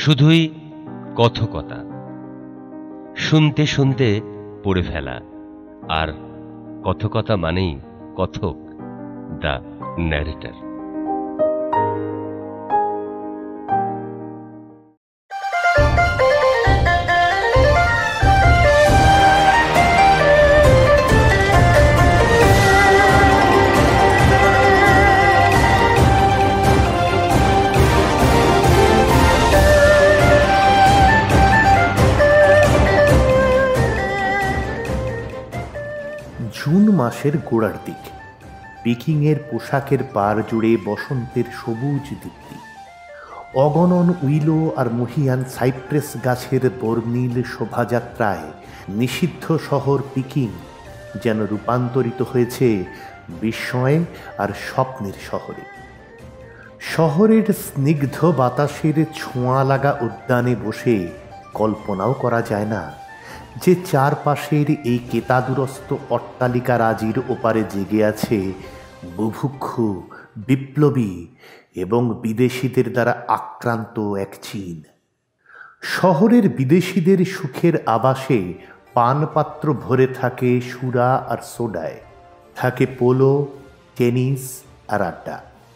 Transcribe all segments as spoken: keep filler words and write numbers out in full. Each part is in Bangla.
শুধুই কথকতা, শুনতে শুনতে পড়ে ফেলা। আর কথকতা মানেই কথক, দ্য ন্যারেটর। জুন মাসের গোড়ার দিক, পিকিংয়ের পোশাকের পাড় জুড়ে বসন্তের সবুজ দীপ্তি। অগণন উইলো আর মহিয়ান সাইপ্রেস গাছের বর্ণিল শোভাযাত্রায় নিষিদ্ধ শহর পিকিং যেন রূপান্তরিত হয়েছে বিস্ময় আর স্বপ্নের শহরে। শহরের স্নিগ্ধ বাতাসের ছোঁয়া লাগা উদ্যানে বসে কল্পনাও করা যায় না যে চারপাশের এই কেতাদুরস্ত অট্টালিকা রাজির ওপারে জেগে আছে বুভুক্ষু, বিপ্লবী এবং বিদেশিদের দ্বারা আক্রান্ত এক চীন। শহরের বিদেশিদের সুখের আবাসে পানপাত্র ভরে থাকে সুরা আর সোডায়, থাকে পোলো, টেনিস আর আড্ডা।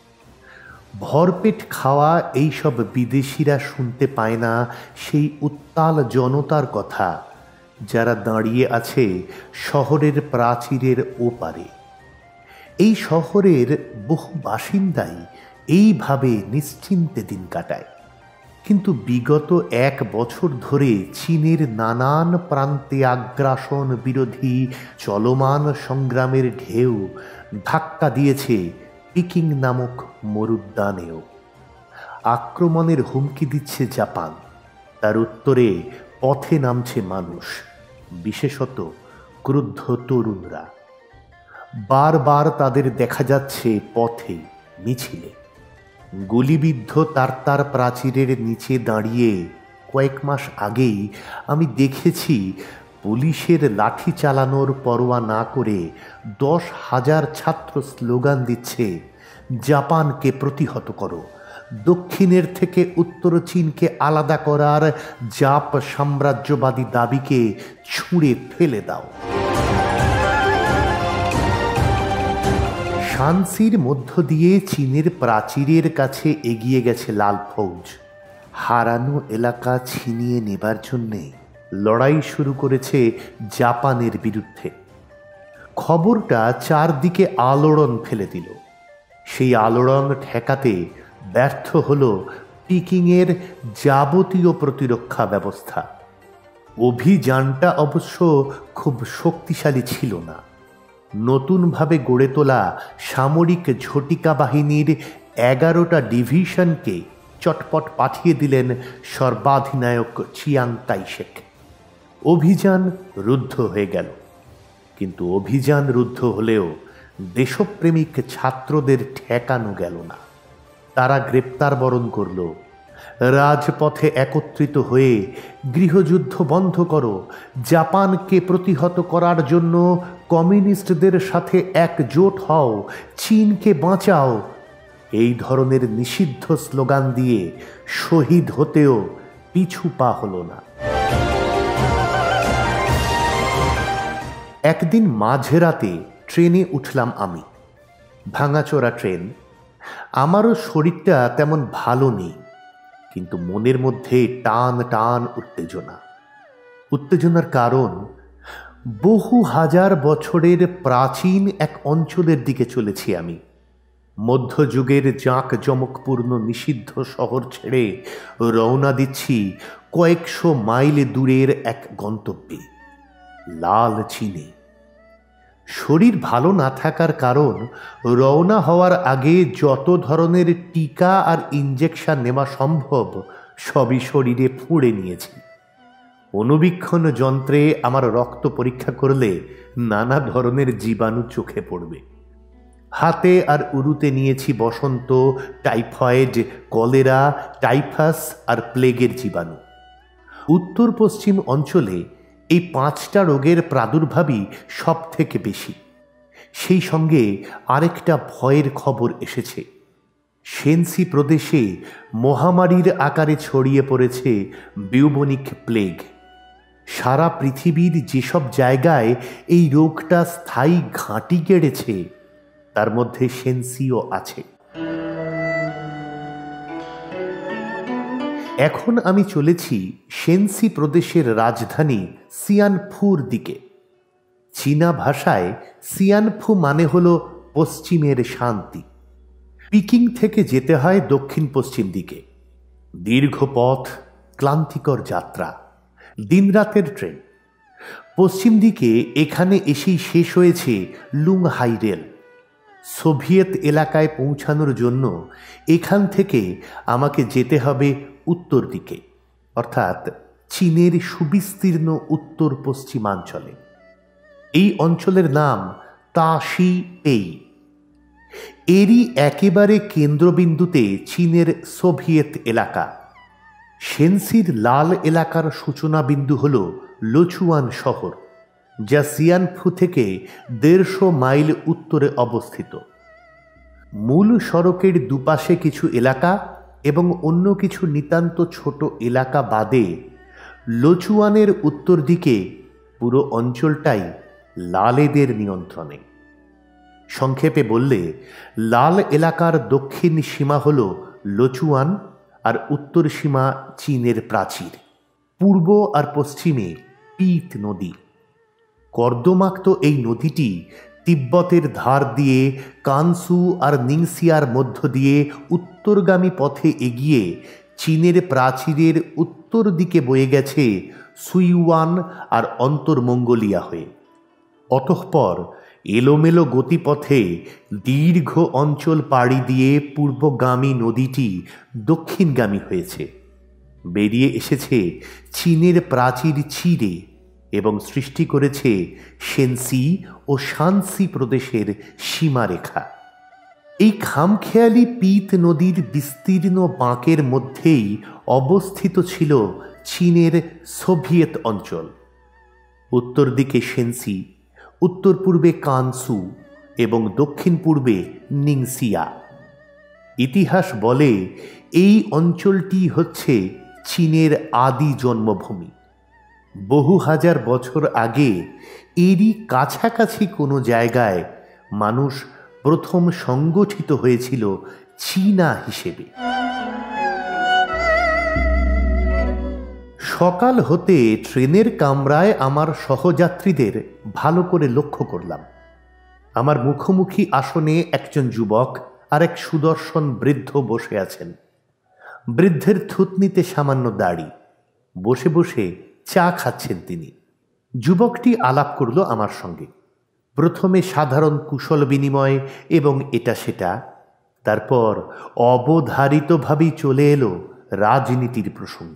ভরপেট খাওয়া এইসব বিদেশিরা শুনতে পায় না সেই উত্তাল জনতার কথা যারা দাঁড়িয়ে আছে শহরের প্রাচীরের ওপারে। এই শহরের বহু বাসিন্দাই এইভাবে নিশ্চিন্তে দিন কাটায়। কিন্তু বিগত এক বছর ধরে চীনের নানান প্রান্তে আগ্রাসন বিরোধী চলমান সংগ্রামের ঢেউ ধাক্কা দিয়েছে পিকিং নামক মরুদ্যানেও। আক্রমণের হুমকি দিচ্ছে জাপান, তার উত্তরে পথে নামছে মানুষ, বিশেষত ক্রুদ্ধ তরুণরা। বারবার তাদের দেখা যাচ্ছে পথে, মিছিলে। গুলিবিদ্ধ তারতার প্রাচীরের নিচে দাঁড়িয়ে কয়েক মাস আগেই আমি দেখেছি পুলিশের লাঠি চালানোর পরোয়া না করে দশ হাজার ছাত্র স্লোগান দিচ্ছে, জাপানকে প্রতিহত করো, দক্ষিণের থেকে উত্তর চীনকে আলাদা করার জাপ সাম্রাজ্যবাদী দাবিকে ছুঁড়ে ফেলে দাও। শানসির মধ্য দিয়ে চীনের প্রাচীরের কাছে এগিয়ে গেছে লাল ফৌজ। হারানো এলাকা ছিনিয়ে নেবার জন্যে লড়াই শুরু করেছে জাপানের বিরুদ্ধে। খবরটা চারদিকে আলোড়ন ফেলে দিল। সেই আলোড়ন ঠেকাতে ব্যর্থ হল পিকিংয়ের যাবতীয় প্রতিরক্ষা ব্যবস্থা। অভিযানটা অবশ্য খুব শক্তিশালী ছিল না। নতুনভাবে গড়ে তোলা সামরিক ঝটিকা বাহিনীর এগারোটা ডিভিশনকে চটপট পাঠিয়ে দিলেন সর্বাধিনায়ক চিয়াং কাইশেক। অভিযান রুদ্ধ হয়ে গেল। কিন্তু অভিযান রুদ্ধ হলেও দেশপ্রেমিক ছাত্রদের ঠেকানো গেল না। তারা গ্রেপ্তার বরণ করল। রাজপথে একত্রিত হয়ে গৃহযুদ্ধ বন্ধ করো, জাপানকে প্রতিহত করার জন্য কমিউনিস্টদের সাথে একজোট হও, চীনকে বাঁচাও, এই ধরনের নিষিদ্ধ স্লোগান দিয়ে শহীদ হতেও পিছু পা হলো না। একদিন মাঝরাতে ট্রেনে উঠলাম আমি। ভাঙাচোরা ট্রেন। আমারও শরীরটা তেমন ভালো নেই, কিন্তু মনের মধ্যে টান টান উত্তেজনা। উত্তেজনার কারণ, বহু হাজার বছরের প্রাচীন এক অঞ্চলের দিকে চলেছি আমি। মধ্যযুগের জাঁকজমকপূর্ণ নিষিদ্ধ শহর ছেড়ে রওনা দিচ্ছি কয়েকশো মাইল দূরের এক গন্তব্যে, লাল চীনে। শরীর ভালো না থাকার কারণ, রওনা হওয়ার আগে যত ধরনের টিকা আর ইঞ্জেকশন নেওয়া সম্ভব সবই শরীরে ফুঁড়ে নিয়েছি। অনুবীক্ষণ যন্ত্রে আমার রক্ত পরীক্ষা করলে নানা ধরনের জীবাণু চোখে পড়বে। হাতে আর উরুতে নিয়েছি বসন্ত, টাইফয়েড, কলেরা, টাইফাস আর প্লেগের জীবাণু। উত্তর পশ্চিম অঞ্চলে এই পাঁচটা রোগের প্রাদুর্ভাবই সব থেকে বেশি। সেই সঙ্গে আরেকটা ভয়ের খবর এসেছে। সেনসি প্রদেশে মহামারীর আকারে ছড়িয়ে পড়েছে বিউবনিক প্লেগ। সারা পৃথিবীর যেসব জায়গায় এই রোগটা স্থায়ী ঘাঁটি গেড়েছে তার মধ্যে সেনসিও আছে। এখন আমি চলেছি সেনসি প্রদেশের রাজধানী সিয়ানফুর দিকে। চীনা ভাষায় সিয়ানফু মানে হল পশ্চিমের শান্তি। পিকিং থেকে যেতে হয় দক্ষিণ পশ্চিম দিকে। দীর্ঘ পথ, ক্লান্তিকর যাত্রা, দিনরাতের ট্রেন। পশ্চিম দিকে এখানে এসেই শেষ হয়েছে লুংহাই রেল। সোভিয়েত এলাকায় পৌঁছানোর জন্য এখান থেকে আমাকে যেতে হবে উত্তর দিকে, অর্থাৎ চীনের সুবিস্তীর্ণ উত্তর পশ্চিমাঞ্চলে। এই অঞ্চলের নাম তাশি পেই। এরই একেবারে কেন্দ্রবিন্দুতে চীনের সোভিয়েত এলাকা। সেনসির লাল এলাকার সূচনা বিন্দু হল লোচুয়ান শহর, যা সিয়ানফু থেকে দেড়শো মাইল উত্তরে অবস্থিত। মূল সড়কের দুপাশে কিছু এলাকা এবং অন্য কিছু নিতান্ত ছোট এলাকা বাদে লোচুয়ানের উত্তর দিকে পুরো অঞ্চলটাই লালেদের নিয়ন্ত্রণে। সংক্ষেপে বললে, লাল এলাকার দক্ষিণ সীমা হল লোচুয়ান আর উত্তর সীমা চীনের প্রাচীর। পূর্ব আর পশ্চিমে পিত নদী। কর্দমাক্ত এই নদীটি তিব্বতের ধার দিয়ে কানসু আর নিংসিয়ার মধ্য দিয়ে উত্তরগামী পথে এগিয়ে চীনের প্রাচীরের উত্তর দিকে বয়ে গেছে সুইওয়ান আর অন্তর মঙ্গোলিয়া হয়ে। অতঃপর এলোমেলো গতিপথে দীর্ঘ অঞ্চল পাড়ি দিয়ে পূর্বগামী নদীটি দক্ষিণগামী হয়েছে, বেরিয়ে এসেছে চীনের প্রাচীর চিরে এবং সৃষ্টি করেছে সেনসি ও শানসি প্রদেশের সীমারেখা। এই খামখেয়ালি পিত নদীর বিস্তীর্ণ বাঁকের মধ্যেই অবস্থিত ছিল চীনের সোভিয়েত অঞ্চল। উত্তর দিকে সেনসি, উত্তর পূর্বে কানসু এবং দক্ষিণ পূর্বে নিংসিয়া। ইতিহাস বলে এই অঞ্চলটি হচ্ছে চীনের আদি জন্মভূমি। বহু হাজার বছর আগে এরই কাছাকাছি কোনো জায়গায় মানুষ প্রথম সংগঠিত হয়েছিল চীনা হিসেবে। সকাল হতে ট্রেনের কামরায় আমার সহযাত্রীদের ভালো করে লক্ষ্য করলাম। আমার মুখোমুখি আসনে একজন যুবক আর এক সুদর্শন বৃদ্ধ বসে আছেন। বৃদ্ধের থুতনিতে সামান্য দাড়ি, বসে বসে চা খাচ্ছেন তিনি। যুবকটি আলাপ করল আমার সঙ্গে। প্রথমে সাধারণ কুশল বিনিময় এবং এটা সেটা, তারপর অবধারিতভাবেই চলে এলো রাজনীতির প্রসঙ্গ।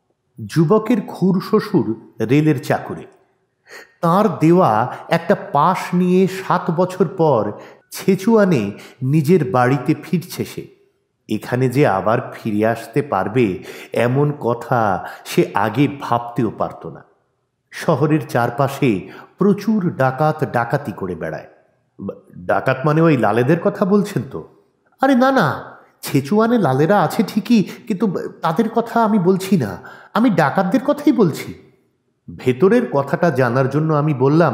যুবকের খুড় শ্বশুর রেলের চাকুরে। তাঁর দেওয়া একটা পাস নিয়ে সাত বছর পর ছেচুয়ানে নিজের বাড়িতে ফিরছে সে। এখানে যে আবার ফিরে আসতে পারবে এমন কথা সে আগে ভাবতেও পারত না। শহরের চারপাশে প্রচুর ডাকাত ডাকাতি করে বেড়ায়। ডাকাত মানে ওই লালেদের কথা বলছেন তো? আরে না না, ছেচুয়ানে লালেরা আছে ঠিকই, কিন্তু তাদের কথা আমি বলছি না, আমি ডাকাতদের কথাই বলছি। ভেতরের কথাটা জানার জন্য আমি বললাম,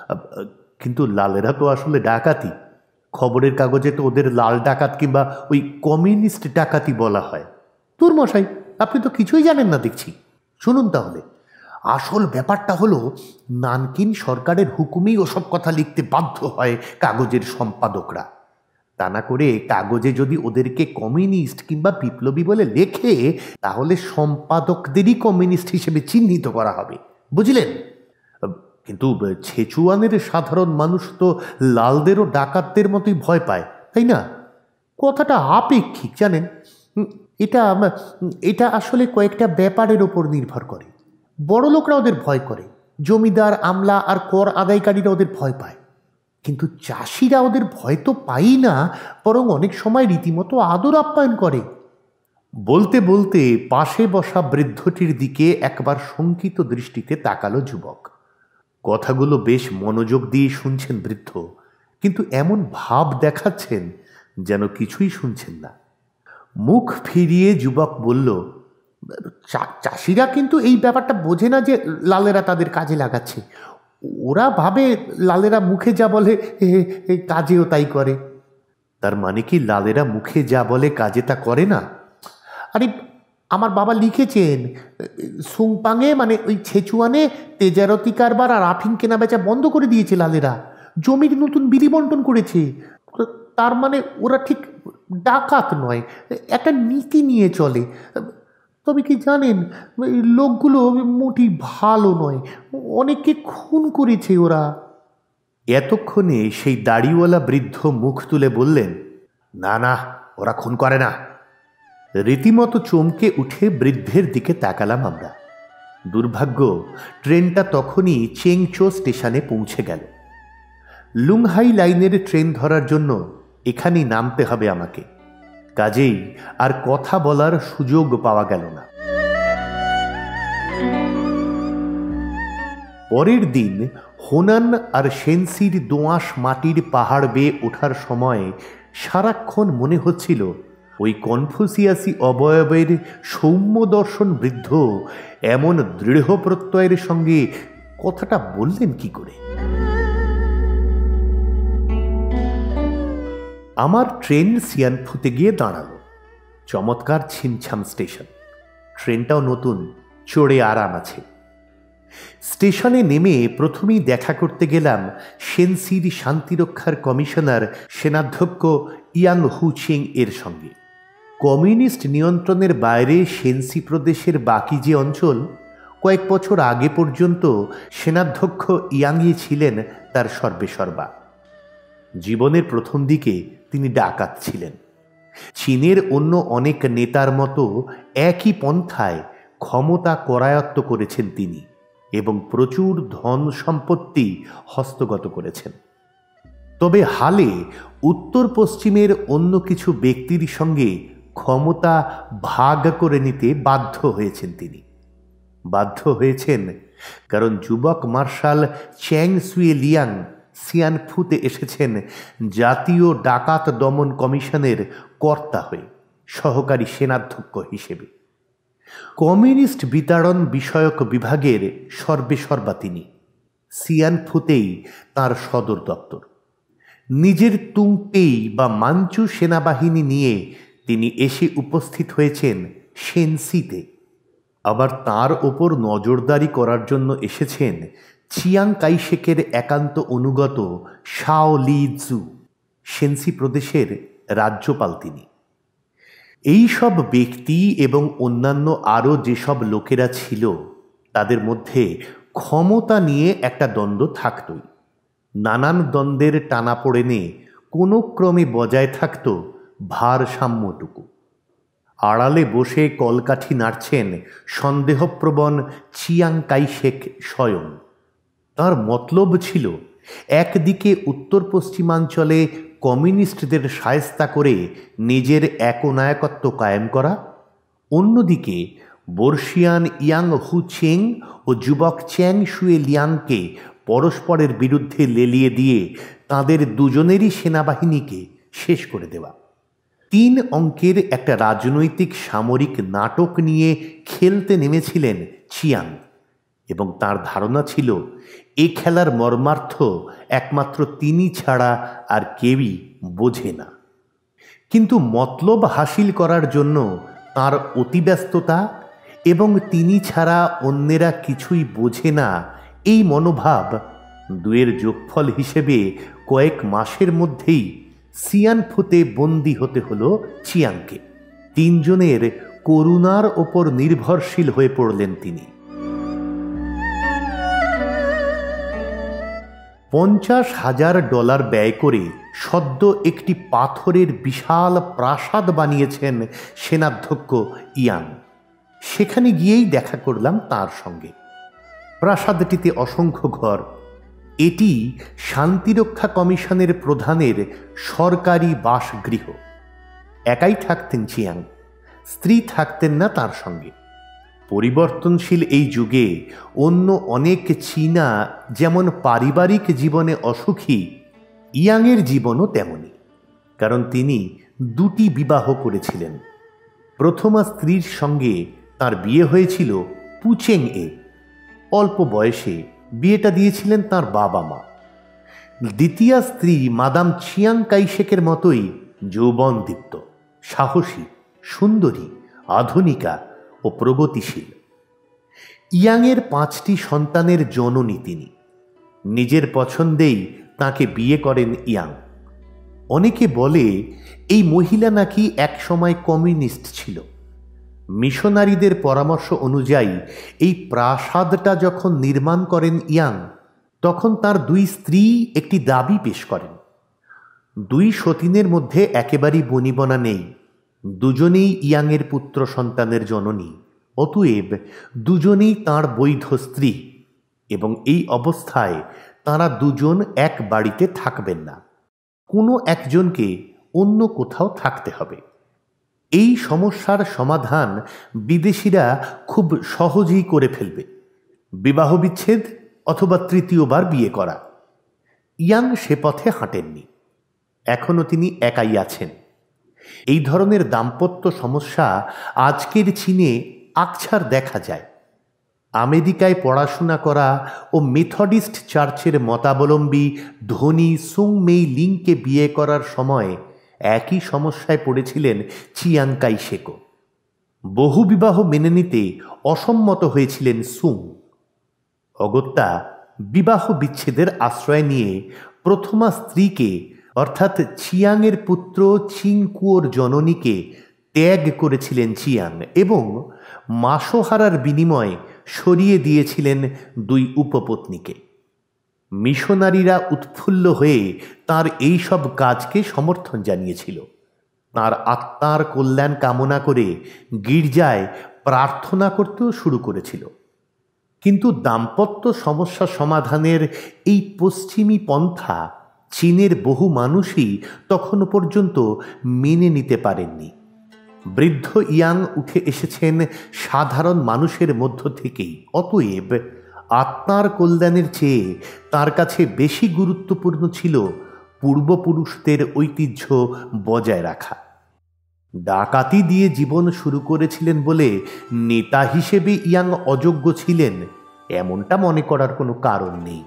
কিন্তু লালেরা তো আসলে ডাকাতি। খবরের কাগজে তো ওদের লাল ডাকাত কিংবা ওই কমিউনিস্ট ডাকাতি বলা হয়। তোর মশাই, আপনি তো কিছুই জানেন না দেখছি। শুনুন তাহলে, আসল ব্যাপারটা হলো নানকিন সরকারের হুকুমেই ওসব কথা লিখতে বাধ্য হয় কাগজের সম্পাদকরা। তা না করে কাগজে যদি ওদেরকে কমিউনিস্ট কিংবা বিপ্লবী বলে লেখে, তাহলে সম্পাদকদেরই কমিউনিস্ট হিসেবে চিহ্নিত করা হবে, বুঝলেন? কিন্তু ছেচুয়ানের সাধারণ মানুষ তো লালদেরও ডাকাতদের মতোই ভয় পায়, তাই না? কথাটা আপেক্ষিক, জানেন। এটা এটা আসলে কয়েকটা ব্যাপারের ওপর নির্ভর করে। বড় লোকরা ওদের ভয় করে, জমিদার, আমলা আর কর আদায়কারীরা ওদের ভয় পায়। কিন্তু চাষিরা ওদের ভয় তো পাই না, বরং অনেক সময় রীতিমতো আদর আপ্যায়ন করে। বলতে বলতে পাশে বসা বৃদ্ধটির দিকে একবার শঙ্কিত দৃষ্টিতে তাকালো যুবক। কথাগুলো বেশ মনোযোগ দিয়ে শুনছেন বৃদ্ধ, কিন্তু এমন ভাব দেখাচ্ছেন যেন কিছুই শুনছেন না। মুখ ফিরিয়ে যুবক বলল, চাষিরা কিন্তু এই ব্যাপারটা বোঝে না যে লালেরা তাদের কাজে লাগাচ্ছে। ওরা ভাবে লালেরা মুখে যা বলে কাজেও তাই করে। তার মানে কি লালেরা মুখে যা বলে কাজে তা করে না? আরে আমার বাবা লিখেছেন, সুংপাঙে মানে ওই ছেচুয়ানে তেজারতি কারবার আর আফিং কেনা বেচা বন্ধ করে দিয়েছে লালেরা, জমির নতুন বিলি বন্টন করেছে। তার মানে ওরা ঠিক ডাকাত নয়, একটা নীতি নিয়ে চলে। তবে কি জানেন, লোকগুলো মোটি ভালো নয়, অনেককে খুন করেছে ওরা। এতক্ষণে সেই দাড়িওয়ালা বৃদ্ধ মুখ তুলে বললেন, না না, ওরা খুন করে না। রীতিমতো চমকে উঠে বৃদ্ধের দিকে তাকালাম আমরা। দুর্ভাগ্য, ট্রেনটা তখনই চেংচো স্টেশনে পৌঁছে গেল। লুংহাই লাইনের ট্রেন ধরার জন্য এখানেই নামতে হবে আমাকে। কাজেই আর কথা বলার সুযোগ পাওয়া গেল না। পরের দিন হোনান আর সেনসির দোঁয়াশ মাটির পাহাড় বেয়ে ওঠার সময় সারাক্ষণ মনে হচ্ছিল ওই কনফুসিয়াসি অবয়বের সৌম্য দর্শন বৃদ্ধ এমন দৃঢ় প্রত্যয়ের সঙ্গে কথাটা বললেন কি করে। আমার ট্রেন সিয়ানফুতে গিয়ে দাঁড়ালো। চমৎকার ছিমছাম স্টেশন, ট্রেনটাও নতুন, চড়ে আরাম আছে। স্টেশনে নেমে প্রথমেই দেখা করতে গেলাম সেনসির শান্তিরক্ষার কমিশনার সেনাধ্যক্ষ ইয়াং হুচিং এর সঙ্গে। কমিউনিস্ট নিয়ন্ত্রণের বাইরে সেনসি প্রদেশের বাকি যে অঞ্চল, কয়েক বছর আগে পর্যন্ত সেনাধ্যক্ষ ইয়াংই ছিলেন তার সর্বেসর্বা। জীবনের প্রথম দিকে তিনি ডাকাত ছিলেন। চীনের অন্য অনেক নেতার মতো একই পন্থায় ক্ষমতা করায়ত্ত করেছেন তিনি এবং প্রচুর ধন সম্পত্তি হস্তগত করেছেন। তবে হালে উত্তর পশ্চিমের অন্য কিছু ব্যক্তির সঙ্গে ক্ষমতা ভাগ করে নিতে বাধ্য হয়েছেন তিনি। বাধ্য হয়েছেন কারণ যুবক মার্শাল চ্যাং সুয়ে লিয়াং সিয়ানফুতে এসেছেন জাতীয় ডাকাত দমন কমিশনের কর্তা হয়ে, সহকারী সেনাধ্যক্ষ হিসেবে। কমিউনিস্ট বিতাড়ন বিষয়ক বিভাগের সর্বেসর্বা তিনি। সিয়ানফুতেই তাঁর সদর দপ্তর। নিজের তুংপেই বা মাঞ্চু সেনাবাহিনী নিয়ে তিনি এসে উপস্থিত হয়েছেন সেনসিতে। আবার তার ওপর নজরদারি করার জন্য এসেছেন চিয়াং কাইশেকের একান্ত অনুগত শাও লি জু, সেনসি প্রদেশের রাজ্যপাল তিনি। এই সব ব্যক্তি এবং অন্যান্য আরও যেসব লোকেরা ছিল, তাদের মধ্যে ক্ষমতা নিয়ে একটা দ্বন্দ্ব থাকতই। নানান দ্বন্দ্বের টানাপোড়েনে কোনো ক্রমে বজায় থাকত ভারসাম্যটুকু। আড়ালে বসে কলকাঠি নাড়ছেন সন্দেহপ্রবণ চিয়াং কাইশেক স্বয়ং। তার মতলব ছিল একদিকে উত্তর পশ্চিমাঞ্চলে কমিউনিস্টদের শায়েস্তা করে নিজের একনায়কত্ব কায়েম করা, অন্যদিকে বর্ষিয়ান ইয়াং হুচেং ও যুবক চ্যাং সুয়ে লিয়াংকে পরস্পরের বিরুদ্ধে লেলিয়ে দিয়ে তাদের দুজনেরই সেনাবাহিনীকে শেষ করে দেওয়া। তিন অঙ্কের একটা রাজনৈতিক সামরিক নাটক নিয়ে খেলতে নেমেছিলেন চিয়াং, এবং তার ধারণা ছিল এ খেলার মর্মার্থ একমাত্র তিনি ছাড়া আর কেউই বোঝে না। কিন্তু মতলব হাসিল করার জন্য তার অতিব্যস্ততা এবং তিনি ছাড়া অন্যেরা কিছুই বোঝে না এই মনোভাব দুয়ের যোগফল হিসেবে কয়েক মাসের মধ্যেই সিয়ানফুতে বন্দী হতে হলো চিয়াংকে। তিনজনের করুণার ওপর নির্ভরশীল হয়ে পড়লেন তিনি। পঞ্চাশ হাজার ডলার ব্যয় করে সদ্য একটি পাথরের বিশাল প্রাসাদ বানিয়েছেন সেনাধ্যক্ষ ইয়াং। সেখানে গিয়েই দেখা করলাম তার সঙ্গে। প্রাসাদটিতে অসংখ্য ঘর। এটি শান্তিরক্ষা কমিশনের প্রধানের সরকারি বাসগৃহ। একাই থাকতেন চিয়াং, স্ত্রী থাকতেন না তার সঙ্গে। পরিবর্তনশীল এই যুগে অন্য অনেক চীনা যেমন পারিবারিক জীবনে অসুখী, ইয়াংয়ের জীবনও তেমনি, কারণ তিনি দুটি বিবাহ করেছিলেন। প্রথমা স্ত্রীর সঙ্গে তার বিয়ে হয়েছিল পুচেং এ। অল্প বয়সে বিয়েটা দিয়েছিলেন তার বাবা মা। দ্বিতীয় স্ত্রী মাদাম চিয়াং কাইশেকের মতোই যৌবনদীপ্ত, সাহসী, সুন্দরী, আধুনিকা ও প্রগতিশীল। ইয়াংয়ের পাঁচটি সন্তানের জননী তিনি। নিজের পছন্দেই তাকে বিয়ে করেন ইয়াং। অনেকে বলে এই মহিলা নাকি একসময় কমিউনিস্ট ছিল। মিশনারিদের পরামর্শ অনুযায়ী এই প্রাসাদটা যখন নির্মাণ করেন ইয়াং, তখন তার দুই স্ত্রী একটি দাবি পেশ করেন। দুই সতীনের মধ্যে একেবারেই বনিবনা নেই, দুজনেই ইয়াংয়ের পুত্র সন্তানের জননী, অতএব দুজনেই তাঁর বৈধ স্ত্রী এবং এই অবস্থায় তাঁরা দুজন এক বাড়িতে থাকবেন না, কোনো একজনকে অন্য কোথাও থাকতে হবে। এই সমস্যার সমাধান বিদেশিরা খুব সহজেই করে ফেলবে, বিবাহ বিচ্ছেদ অথবা তৃতীয়বার বিয়ে করা। ইয়াং সে পথে হাঁটেননি, এখনও তিনি একাই আছেন। এই ধরনের দাম্পত্য সমস্যা আজকের চীনে আকছার দেখা যায়। আমেরিকায় পড়াশোনা করা ও মেথডিস্ট চার্চের মতাবলম্বী ধনী সুং মেই লিংকে বিয়ে করার সময় একই সমস্যায় পড়েছিলেন চিয়াং কাইশেকও। বহুবিবাহ মেনে নিতে অসম্মত হয়েছিলেন সুং। অগত্যা বিবাহ বিচ্ছেদের আশ্রয় নিয়ে প্রথমা স্ত্রীকে অর্থাৎ চিয়াংয়ের পুত্র চিংকুয়োর জননীকে ত্যাগ করেছিলেন চিয়াং এবং মাসোহারার বিনিময়ে সরিয়ে দিয়েছিলেন দুই উপপত্নীকে। মিশনারিরা উৎফুল্ল হয়ে তার এই সব কাজকে সমর্থন জানিয়েছিল। তার আত্মার কল্যাণ কামনা করে গির্জায় প্রার্থনা করতেও শুরু করেছিল। কিন্তু দাম্পত্য সমস্যা সমাধানের এই পশ্চিমী পন্থা চীনের বহু মানুষই তখনও পর্যন্ত মেনে নিতে পারেননি। বৃদ্ধ ইয়াং উঠে এসেছেন সাধারণ মানুষের মধ্য থেকেই, অতএব আত্মার কল্যাণের চেয়ে তার কাছে বেশি গুরুত্বপূর্ণ ছিল পূর্বপুরুষদের ঐতিহ্য বজায় রাখা। ডাকাতি দিয়ে জীবন শুরু করেছিলেন বলে নেতা হিসেবে ইয়াং অযোগ্য ছিলেন এমনটা মনে করার কোনো কারণ নেই।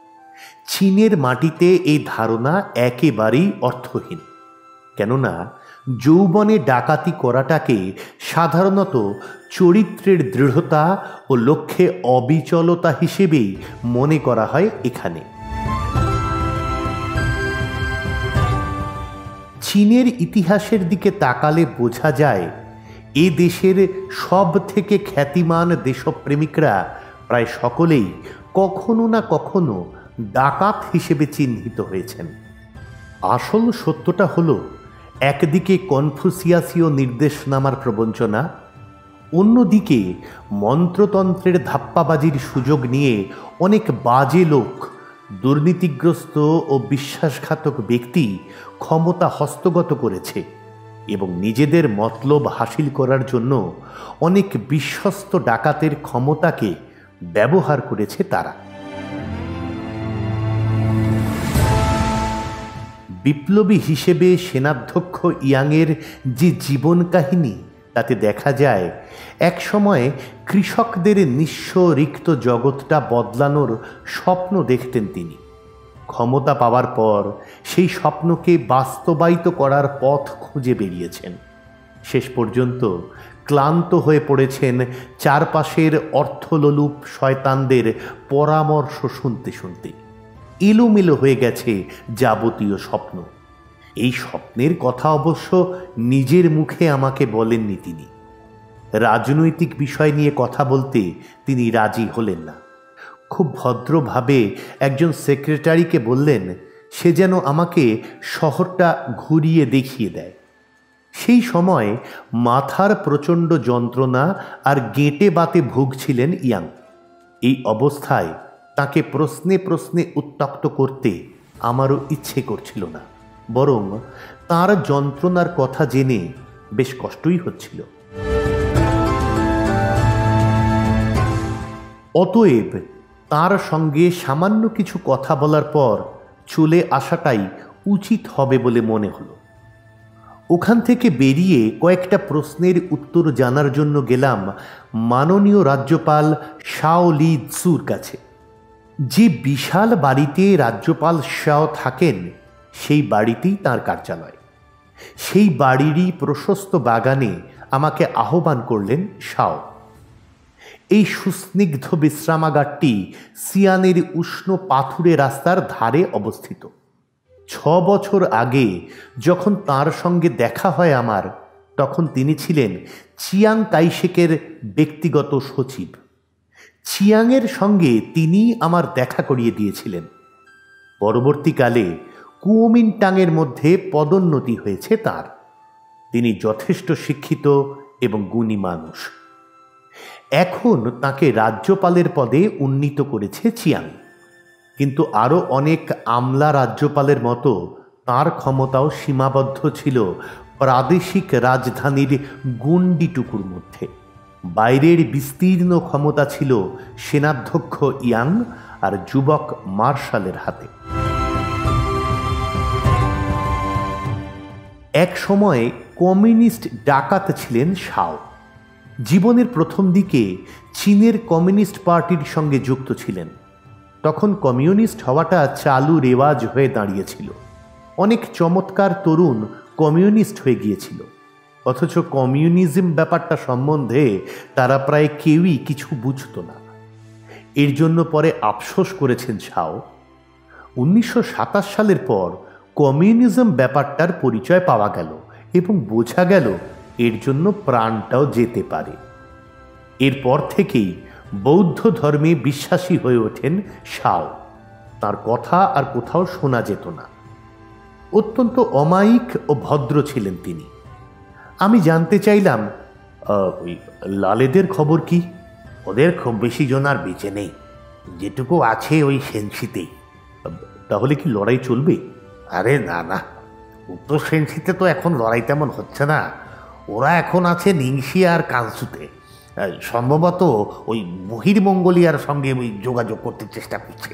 চীনের মাটিতে এই ধারণা একেবারেই অর্থহীন, কেননা যৌবনে ডাকাতি করাটাকে সাধারণত চরিত্রের দৃঢ়তা ও লক্ষ্যে অবিচলতা হিসেবেই মনে করা হয়। এখানে চীনের ইতিহাসের দিকে তাকালে বোঝা যায় এ দেশের সব থেকে খ্যাতিমান দেশপ্রেমিকরা প্রায় সকলেই কখনো না কখনো ডাকাত হিসেবে চিহ্নিত হয়েছেন। আসল সত্যটা হলো, একদিকে কনফুসিয়াসীয় নির্দেশনামার প্রবঞ্চনা, অন্যদিকে মন্ত্রতন্ত্রের ধাপ্পাবাজির সুযোগ নিয়ে অনেক বাজে লোক, দুর্নীতিগ্রস্ত ও বিশ্বাসঘাতক ব্যক্তি ক্ষমতা হস্তগত করেছে এবং নিজেদের মতলব হাসিল করার জন্য অনেক বিশ্বস্ত ডাকাতের ক্ষমতাকে ব্যবহার করেছে তারা। বিপ্লবী হিসেবে সেনাধ্যক্ষ ইয়াংয়ের যে জীবন কাহিনী, তাতে দেখা যায় একসময় কৃষকদের নিঃস্ব রিক্ত জগৎটা বদলানোর স্বপ্ন দেখতেন তিনি। ক্ষমতা পাওয়ার পর সেই স্বপ্নকে বাস্তবায়িত করার পথ খুঁজে বেরিয়েছেন। শেষ পর্যন্ত ক্লান্ত হয়ে পড়েছেন চারপাশের অর্থলোলুপ শয়তানদের পরামর্শ শুনতে শুনতে। এলোমেলো হয়ে গেছে যাবতীয় স্বপ্ন। এই স্বপ্নের কথা অবশ্য নিজের মুখে আমাকে বলেননি তিনি। রাজনৈতিক বিষয় নিয়ে কথা বলতে তিনি রাজি হলেন না। খুব ভদ্রভাবে একজন সেক্রেটারিকে বললেন সে যেন আমাকে শহরটা ঘুরিয়ে দেখিয়ে দেয়। সেই সময় মাথার প্রচণ্ড যন্ত্রণা আর গেঁটে বাতে ভুগছিলেন ইয়াং। এই অবস্থায় তাকে প্রশ্নে প্রশ্নে উত্তক্ত করতে আমারও ইচ্ছে করছিল না, বরং তার যন্ত্রণার কথা জেনে বেশ কষ্টই হচ্ছিল। অতএব তার সঙ্গে সামান্য কিছু কথা বলার পর চলে আসাটাই উচিত হবে বলে মনে হলো। ওখান থেকে বেরিয়ে কয়েকটা প্রশ্নের উত্তর জানার জন্য গেলাম মাননীয় রাজ্যপাল শাও লি ৎসুর কাছে। যে বিশাল বাড়িতে রাজ্যপাল শাও থাকেন সেই বাড়িতেই তার কার্যালয়। সেই বাড়িরই প্রশস্ত বাগানে আমাকে আহ্বান করলেন শাও। এই সুস্নিগ্ধ বিশ্রামাগারটি সিয়ানের উষ্ণ পাথুরে রাস্তার ধারে অবস্থিত। ছ বছর আগে যখন তার সঙ্গে দেখা হয় আমার, তখন তিনি ছিলেন চিয়াং কাইশেকের ব্যক্তিগত সচিব। চিয়াংয়ের সঙ্গে তিনি আমার দেখা করিয়ে দিয়েছিলেন। পরবর্তীকালে কুওমিন্টাংয়ের মধ্যে পদোন্নতি হয়েছে তার। তিনি যথেষ্ট শিক্ষিত এবং গুণী মানুষ। এখন তাকে রাজ্যপালের পদে উন্নীত করেছে চিয়াং, কিন্তু আরও অনেক আমলা রাজ্যপালের মতো তার ক্ষমতাও সীমাবদ্ধ ছিল প্রাদেশিক রাজধানীর গুন্ডিটুকুর মধ্যে। বাইরের বিস্তীর্ণ ক্ষমতা ছিল সেনাধ্যক্ষ ইয়াং আর যুবক মার্শালের হাতে। এক সময় কমিউনিস্ট ডাকাত ছিলেন শাও। জীবনের প্রথম দিকে চীনের কমিউনিস্ট পার্টির সঙ্গে যুক্ত ছিলেন। তখন কমিউনিস্ট হওয়াটা চালু রেওয়াজ হয়ে দাঁড়িয়েছিল। অনেক চমৎকার তরুণ কমিউনিস্ট হয়ে গিয়েছিল, অথচ কমিউনিজম ব্যাপারটা সম্বন্ধে তারা প্রায় কেউই কিছু বুঝত না। এর জন্য পরে আফসোস করেছেন শাও। উনিশশো সাতাশ সালের পর কমিউনিজম ব্যাপারটার পরিচয় পাওয়া গেল এবং বোঝা গেল এর জন্য প্রাণটাও যেতে পারে। এরপর থেকেই বৌদ্ধ ধর্মে বিশ্বাসী হয়ে ওঠেন শাও। তার কথা আর কোথাও শোনা যেত না। অত্যন্ত অমায়িক ও ভদ্র ছিলেন তিনি। আমি জানতে চাইলাম, ওই লালেদের খবর কি? ওদের খুব বেশি জন আর বেঁচে নেই, যেটুকু আছে ওই সেনসিতেই। তাহলে কি লড়াই চলবে? আরে না না, উত্তর সেনসিতে তো এখন লড়াই তেমন হচ্ছে না। ওরা এখন আছে নিংসি আর কানসুতে। সম্ভবত ওই বহির্মঙ্গোলিয়ার সঙ্গে ওই যোগাযোগ করতে চেষ্টা করছে।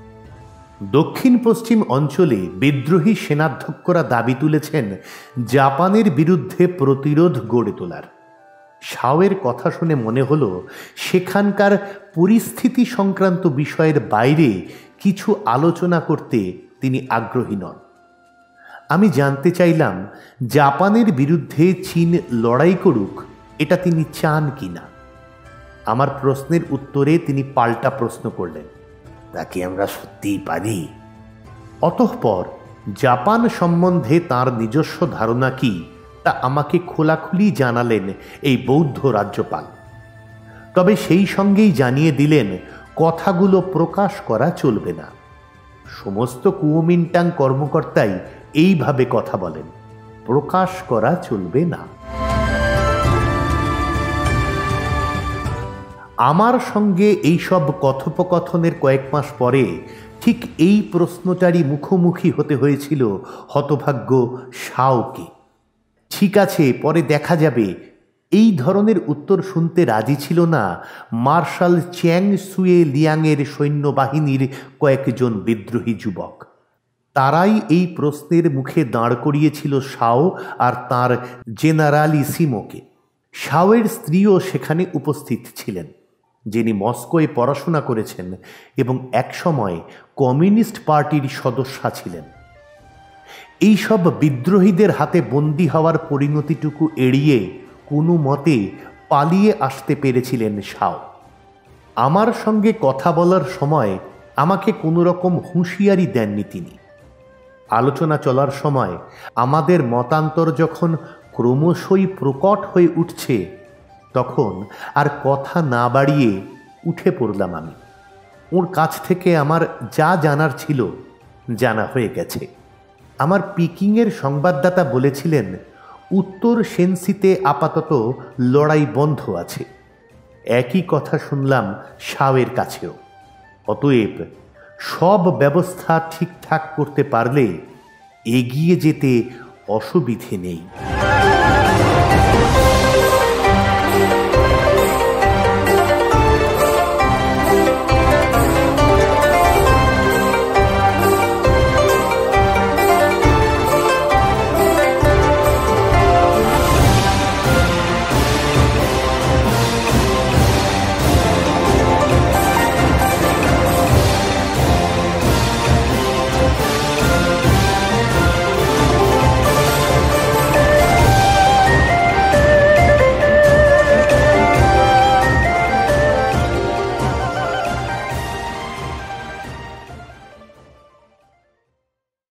দক্ষিণ পশ্চিম অঞ্চলে বিদ্রোহী সেনাধ্যক্ষরা দাবি তুলেছেন জাপানের বিরুদ্ধে প্রতিরোধ গড়ে তোলার। শাওয়ের কথা শুনে মনে হলো সেখানকার পরিস্থিতি সংক্রান্ত বিষয়ের বাইরে কিছু আলোচনা করতে তিনি আগ্রহী নন। আমি জানতে চাইলাম জাপানের বিরুদ্ধে চীন লড়াই করুক, এটা তিনি চান কিনা। আমার প্রশ্নের উত্তরে তিনি পাল্টা প্রশ্ন করলেন, তা কি আমরা সত্যিই পারি? অতঃপর জাপান সম্বন্ধে তার নিজস্ব ধারণা কি তা আমাকে খোলাখুলি জানালেন এই বৌদ্ধ রাজ্যপাল। তবে সেই সঙ্গেই জানিয়ে দিলেন কথাগুলো প্রকাশ করা চলবে না। সমস্ত কুওমিন্টাং কর্মকর্তাই এইভাবে কথা বলেন, প্রকাশ করা চলবে না। আমার সঙ্গে এইসব কথোপকথনের কয়েক মাস পরে ঠিক এই প্রশ্নটারই মুখোমুখি হতে হয়েছিল হতভাগ্য শাওকে। ঠিক আছে, পরে দেখা যাবে, এই ধরনের উত্তর শুনতে রাজি ছিল না মার্শাল চ্যাং সুয়ে লিয়াংয়ের সৈন্যবাহিনীর কয়েকজন বিদ্রোহী যুবক। তারাই এই প্রশ্নের মুখে দাঁড় করিয়েছিল শাও আর তাঁর জেনারালিসিমোকে। শাওয়ের স্ত্রীও সেখানে উপস্থিত ছিলেন, যিনি মস্কোয় পড়াশোনা করেছেন এবং একসময় কমিউনিস্ট পার্টির সদস্যা ছিলেন। এইসব বিদ্রোহীদের হাতে বন্দী হওয়ার পরিণতিটুকু এড়িয়ে কোনো মতে পালিয়ে আসতে পেরেছিলেন শাও। আমার সঙ্গে কথা বলার সময় আমাকে কোনো রকম হুঁশিয়ারি দেননি তিনি। আলোচনা চলার সময় আমাদের মতান্তর যখন ক্রমশই প্রকট হয়ে উঠছে, তখন আর কথা না বাড়িয়ে উঠে পড়লাম আমি। ওর কাছ থেকে আমার যা জানার ছিল জানা হয়ে গেছে। আমার পিকিংয়ের সংবাদদাতা বলেছিলেন উত্তর সেনসিতে আপাতত লড়াই বন্ধ আছে। একই কথা শুনলাম শাওয়ের কাছেও। অতএব সব ব্যবস্থা ঠিকঠাক করতে পারলে এগিয়ে যেতে অসুবিধে নেই।